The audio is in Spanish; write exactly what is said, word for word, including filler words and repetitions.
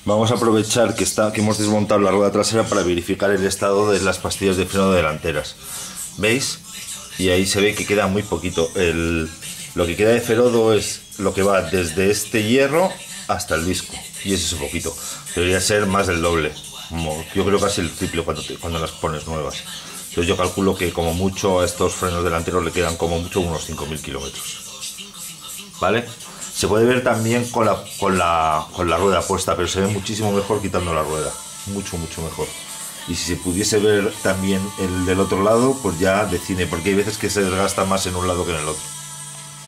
Vamos a aprovechar que, está, que hemos desmontado la rueda trasera para verificar el estado de las pastillas de freno delanteras. ¿Veis? Y ahí se ve que queda muy poquito. El, lo que queda de ferodo es lo que va desde este hierro hasta el disco. Y ese es un poquito. Debería ser más del doble. Yo creo casi el triple cuando, te, cuando las pones nuevas. Entonces yo calculo que como mucho a estos frenos delanteros le quedan como mucho unos cinco mil kilómetros. ¿Vale? Se puede ver también con la, con, la, con la rueda puesta, pero se ve muchísimo mejor quitando la rueda. Mucho, mucho mejor. Y si se pudiese ver también el del otro lado, pues ya de cine, porque hay veces que se desgasta más en un lado que en el otro.